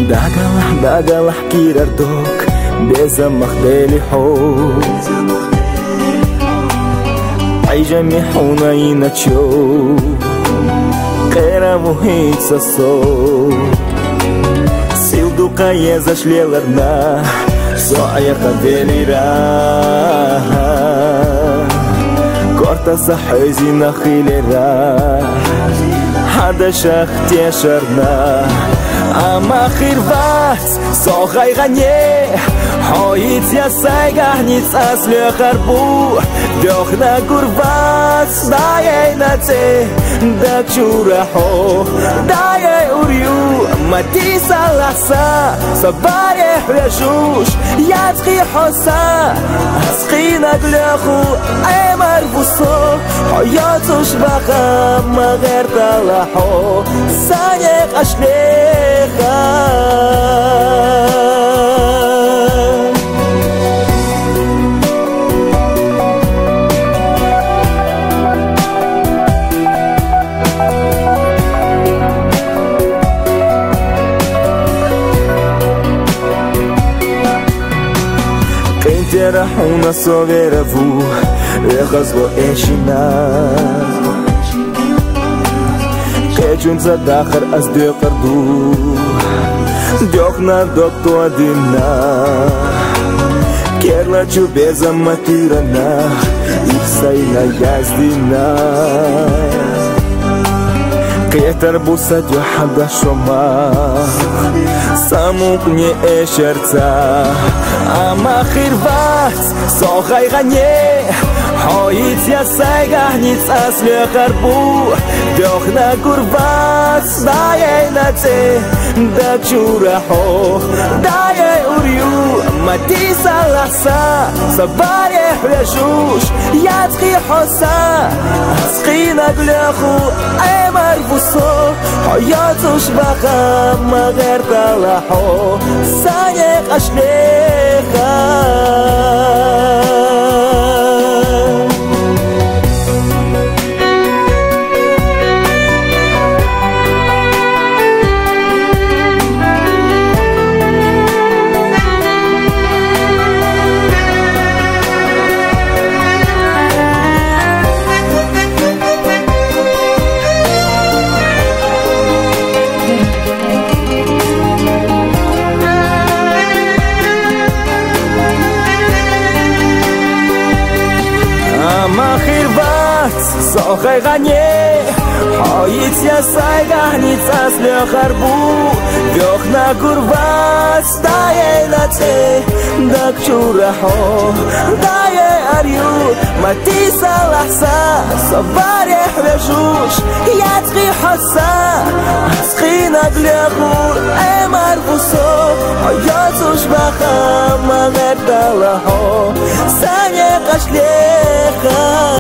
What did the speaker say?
داغلح كيردوك بزمخ ديلي حو عيجا ميحونا ينتشو قيرا مهيت سسو سيودوكا يزاش ليلرنا سوعيا قديلي را كورتا صحيزي نخيلي را حدا شاختي شرنا اما خيرفات صاغي غني حايت يا سايغانيت اصل خربو دوخنا قربات داي ناتي داك شورحو داي اوريو ما تيسا لحسا صباري حرشوش ياتقي حسا اسقي نقلخو اي مرفوصو حياتوش بقى ما غير طلحو سايق اشليخا رحونا صغيرفو يغزو ايشنا كيجون زاد اخر ازدي قردو دوخنا دوكتو دينا كيرلا جو بيزا ماتيرنا يكساينا يازدينا كيتر بوسات يحب شما ساموقني اشرتا اما خيرفات صاغي غني حايت يا سايغانيت اصل خربو دوخنا قربات داي ناتي داك شورحو داي اوريو ما تيسا لحسا صباري حرشوش ياتقي حسا اسقي نقلخو اي مرفوصو حياتوش بقى ما غير طلحو سايق اشليخا ما خيرفات صاغي غني حايت يا سايغانيت اصل خربو دوخنا قربات داي ناتي داك شورحو داي اريو ما تيسا لحسا صباري حرشوش ياتقي حسا اسقي نقلخو اي مرفوصو حياتوش بخا ما غير طلحو سايق اشليخا